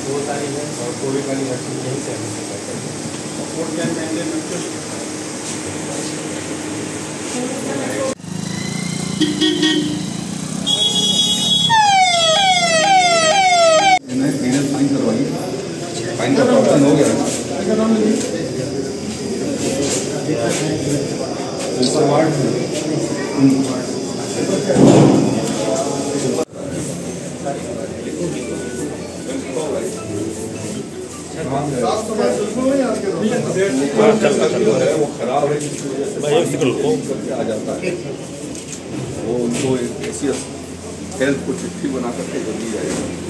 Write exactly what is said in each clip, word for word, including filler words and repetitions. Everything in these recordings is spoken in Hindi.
दो तारीख है और कोविड वाली वैक्सीन यहीं से हमने सप्लाई कर दी और फूड कैन मेंटेन फाइन करवाई फाइन का प्रॉब्लम हो गया है वो खराब है करके आ जाता है वो उनको ऐसी हेल्थ को चिट्ठी बना करके जल्दी जाएगा।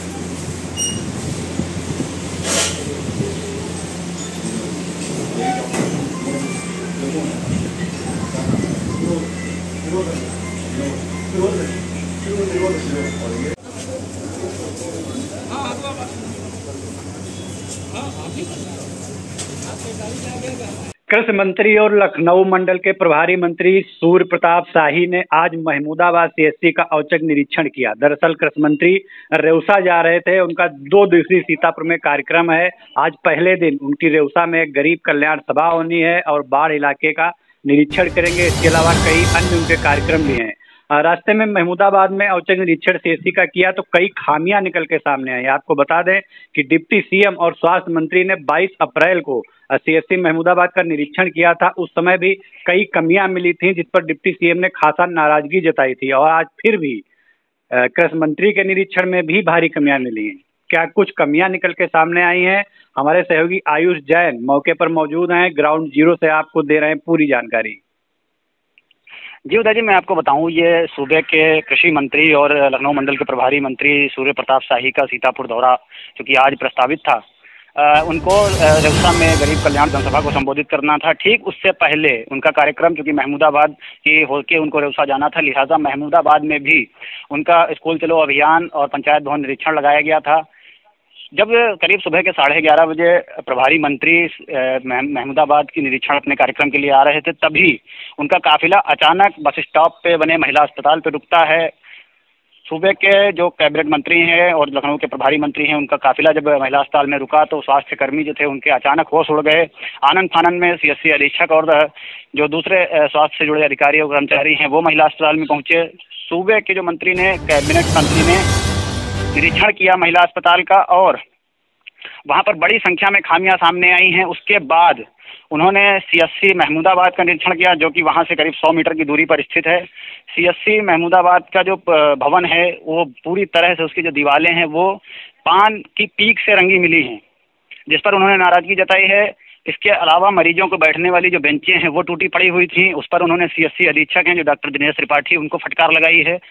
कृषि मंत्री और लखनऊ मंडल के प्रभारी मंत्री सूर्य प्रताप शाही ने आज महमूदाबाद सीएससी का औचक निरीक्षण किया। दरअसल कृषि मंत्री रेउसा जा रहे थे, उनका दो दिवसीय सीतापुर में कार्यक्रम है। आज पहले दिन उनकी रेउसा में गरीब कल्याण सभा होनी है और बाढ़ इलाके का निरीक्षण करेंगे। इसके अलावा कई अन्य उनके कार्यक्रम भी हैं। रास्ते में महमूदाबाद में औचक निरीक्षण सीएससी का किया तो कई खामियां निकल के सामने आई। आपको बता दें कि डिप्टी सीएम और स्वास्थ्य मंत्री ने बाईस अप्रैल को सीएससी महमूदाबाद का निरीक्षण किया था। उस समय भी कई कमियां मिली थी जिस पर डिप्टी सीएम ने खासा नाराजगी जताई थी और आज फिर भी कृषि मंत्री के निरीक्षण में भी भारी कमियां मिली हैं। क्या कुछ कमियां निकल के सामने आई हैं? हमारे सहयोगी आयुष जैन मौके पर मौजूद हैं, ग्राउंड जीरो से आपको दे रहे हैं पूरी जानकारी। जी उदय जी, मैं आपको बताऊं, ये सूबे के कृषि मंत्री और लखनऊ मंडल के प्रभारी मंत्री सूर्य प्रताप शाही का सीतापुर दौरा चूँकि आज प्रस्तावित था, आ, उनको रेउसा में गरीब कल्याण जनसभा को संबोधित करना था। ठीक उससे पहले उनका कार्यक्रम चूँकि महमूदाबाद की होके उनको रेउसा जाना था, लिहाजा महमूदाबाद में भी उनका स्कूल चलो अभियान और पंचायत भवन निरीक्षण लगाया गया था। जब करीब सुबह के साढ़े ग्यारह बजे प्रभारी मंत्री महमूदाबाद की निरीक्षण अपने कार्यक्रम के लिए आ रहे थे, तभी उनका काफिला अचानक बस स्टॉप पे बने महिला अस्पताल पे रुकता है। सूबे के जो कैबिनेट मंत्री हैं और लखनऊ के प्रभारी मंत्री हैं, उनका काफिला जब महिला अस्पताल में रुका तो स्वास्थ्य कर्मी जो थे उनके अचानक होश उड़ गए। आनंद फानंद में सीएससी अधीक्षक और जो दूसरे स्वास्थ्य से जुड़े अधिकारी और कर्मचारी हैं वो महिला अस्पताल में पहुंचे। सूबे के जो मंत्री ने कैबिनेट मंत्री ने निरीक्षण किया महिला अस्पताल का और वहां पर बड़ी संख्या में खामियां सामने आई हैं। उसके बाद उन्होंने सीएससी महमूदाबाद का निरीक्षण किया जो कि वहां से करीब सौ मीटर की दूरी पर स्थित है। सीएससी महमूदाबाद का जो भवन है वो पूरी तरह से उसकी जो दीवारें हैं वो पान की पीक से रंगी मिली हैं, जिस पर उन्होंने नाराजगी जताई है। इसके अलावा मरीजों को बैठने वाली जो बेंचें हैं वो टूटी पड़ी हुई थी, उस पर उन्होंने सीएससी अधीक्षक हैं जो डॉक्टर दिनेश त्रिपाठी, उनको फटकार लगाई है।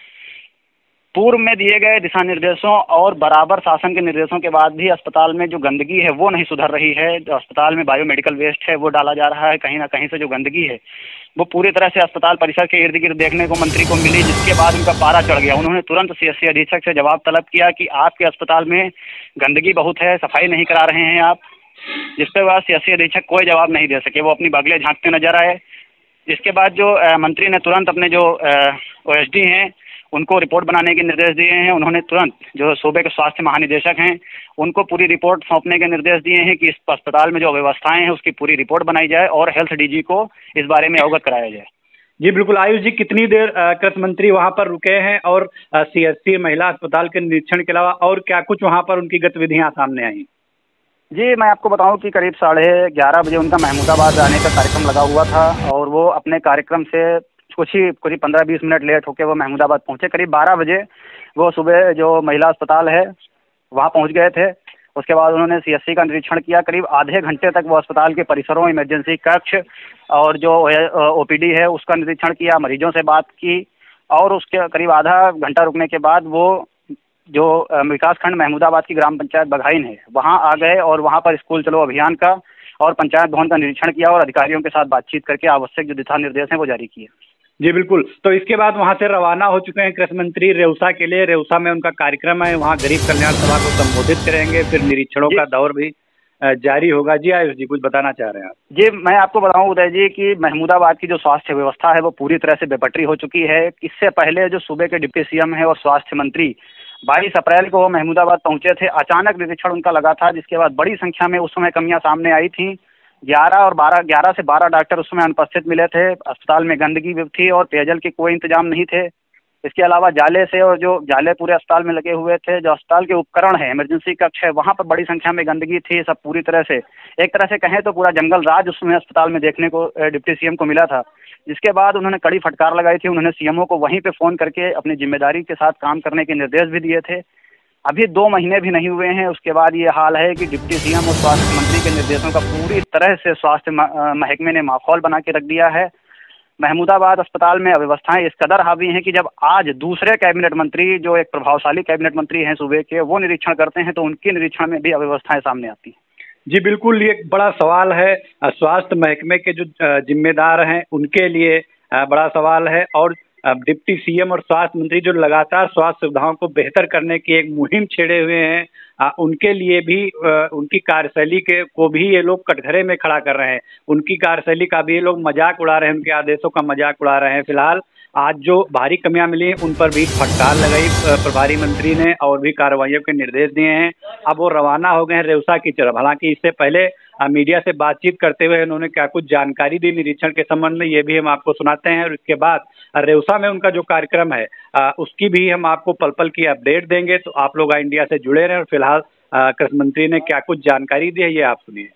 पूर्व में दिए गए दिशा निर्देशों और बराबर शासन के निर्देशों के बाद भी अस्पताल में जो गंदगी है वो नहीं सुधर रही है। जो अस्पताल में बायोमेडिकल वेस्ट है वो डाला जा रहा है, कहीं ना कहीं से जो गंदगी है वो पूरी तरह से अस्पताल परिसर के इर्द गिर्द देखने को मंत्री को मिली, जिसके बाद उनका पारा चढ़ गया। उन्होंने तुरंत सीएससी अधीक्षक से जवाब तलब किया कि आपके अस्पताल में गंदगी बहुत है, सफाई नहीं करा रहे हैं आप, जिसके बाद सीएससी अधीक्षक कोई जवाब नहीं दे सके, वो अपनी बगलें झांकते नजर आए। इसके बाद जो मंत्री ने तुरंत अपने जो ओएसडी हैं उनको रिपोर्ट बनाने के निर्देश दिए हैं। उन्होंने तुरंत जो सूबे के स्वास्थ्य महानिदेशक हैं उनको पूरी रिपोर्ट सौंपने के निर्देश दिए हैं कि इस अस्पताल में जो व्यवस्थाएं हैं उसकी पूरी रिपोर्ट बनाई जाए और हेल्थ डीजी को इस बारे में अवगत कराया जाए। जी बिल्कुल। आयुष जी, कितनी देर कृषि मंत्री वहां पर रुके हैं और सीएससी महिला अस्पताल के निरीक्षण के अलावा और क्या कुछ वहां पर उनकी गतिविधियां सामने आई? जी मैं आपको बताऊं कि करीब साढ़े ग्यारह बजे उनका महमूदाबाद जाने का कार्यक्रम लगा हुआ था और वो अपने कार्यक्रम से कुछ ही कुछ ही पंद्रह बीस मिनट लेट होकर वो महमूदाबाद पहुंचे। करीब बारह बजे वो सुबह जो महिला अस्पताल है वहां पहुंच गए थे। उसके बाद उन्होंने सीएससी का निरीक्षण किया। करीब आधे घंटे तक वो अस्पताल के परिसरों, इमरजेंसी कक्ष और जो ओपीडी है उसका निरीक्षण किया, मरीजों से बात की और उसके करीब आधा घंटा रुकने के बाद वो जो विकासखंड महमूदाबाद की ग्राम पंचायत बघाइन है वहाँ आ गए और वहाँ पर स्कूल चलो अभियान का और पंचायत भवन का निरीक्षण किया और अधिकारियों के साथ बातचीत करके आवश्यक जो दिशा निर्देश हैं वो जारी किए। जी बिल्कुल। तो इसके बाद वहां से रवाना हो चुके हैं कृषि मंत्री रेउसा के लिए। रेउसा में उनका कार्यक्रम है, वहां गरीब कल्याण सभा को संबोधित करेंगे, फिर निरीक्षणों का दौर भी जारी होगा। जी आयुष जी, कुछ बताना चाह रहे हैं आप? जी मैं आपको बताऊं उदय जी कि महमूदाबाद की जो स्वास्थ्य व्यवस्था है वो पूरी तरह से बेपटरी हो चुकी है। इससे पहले जो सूबे के डिप्टी सीएम है और स्वास्थ्य मंत्री बाईस अप्रैल को वो महमूदाबाद पहुंचे थे। अचानक निरीक्षण उनका लगा था, जिसके बाद बड़ी संख्या में उस समय कमियां सामने आई थी। ग्यारह और बारह ग्यारह से बारह डॉक्टर उस समय अनुपस्थित मिले थे। अस्पताल में गंदगी भी थी और पेयजल के कोई इंतजाम नहीं थे। इसके अलावा जाले से और जो जाले पूरे अस्पताल में लगे हुए थे, जो अस्पताल के उपकरण है, इमरजेंसी कक्ष है, वहाँ पर बड़ी संख्या में गंदगी थी। सब पूरी तरह से, एक तरह से कहें तो पूरा जंगल राज उसमें अस्पताल में देखने को डिप्टी सीएम को मिला था। जिसके बाद उन्होंने कड़ी फटकार लगाई थी। उन्होंने सीएमओ को वहीं पे फोन करके अपनी जिम्मेदारी के साथ काम करने के निर्देश भी दिए थे। अभी दो महीने भी नहीं हुए हैं, उसके बाद ये हाल है कि डिप्टी सीएम और स्वास्थ्य मंत्री के निर्देशों का पूरी तरह से स्वास्थ्य महकमे ने माहौल बना के रख दिया है। महमूदाबाद अस्पताल में अव्यवस्थाएं इस कदर हावी हैं कि जब आज दूसरे कैबिनेट मंत्री, जो एक प्रभावशाली कैबिनेट मंत्री हैं सूबे के, वो निरीक्षण करते हैं तो उनके निरीक्षण में भी अव्यवस्थाएं सामने आती हैं। जी बिल्कुल, ये एक बड़ा सवाल है। स्वास्थ्य महकमे के जो जिम्मेदार हैं उनके लिए बड़ा सवाल है, और डिप्टी सीएम और स्वास्थ्य मंत्री जो लगातार स्वास्थ्य सुविधाओं को बेहतर करने की एक मुहिम छेड़े हुए हैं, आ, उनके लिए भी आ, उनकी कार्यशैली के को भी ये लोग कटघरे में खड़ा कर रहे हैं। उनकी कार्यशैली का भी ये लोग मजाक उड़ा रहे हैं, उनके आदेशों का मजाक उड़ा रहे हैं। फिलहाल आज जो भारी कमियां मिली उन पर भी फटकार लगाई प्रभारी मंत्री ने और भी कार्रवाइयों के निर्देश दिए हैं। अब वो रवाना हो गए हैं रेउसा की तरफ। हालांकि इससे पहले मीडिया से बातचीत करते हुए उन्होंने क्या कुछ जानकारी दी निरीक्षण के संबंध में, ये भी हम आपको सुनाते हैं। और इसके बाद रेउसा में उनका जो कार्यक्रम है आ, उसकी भी हम आपको पल पल की अपडेट देंगे। तो आप लोग इंडिया से जुड़े रहें। और फिलहाल कृषि मंत्री ने क्या कुछ जानकारी दी है, ये आप सुनिए।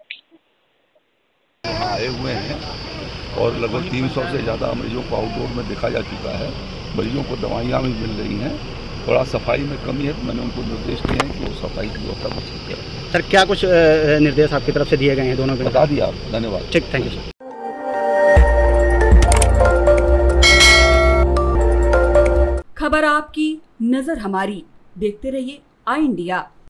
आए हुए हैं और लगभग तीन सौ से ज़्यादा मरीजों को आउटडोर में देखा जा चुका है। मरीजों को दवाइयाँ भी मिल रही हैं। थोड़ा सफाई में कमी है तो मैंने उनको निर्देश दिए हैं कि वो सफाई की व्यवस्था करें। सर, क्या कुछ निर्देश आपकी तरफ से दिए गए हैं दोनों के? बता दिया आप, धन्यवाद। ठीक, थैंक यू सर। खबर आपकी, नजर हमारी। देखते रहिए आई इंडिया।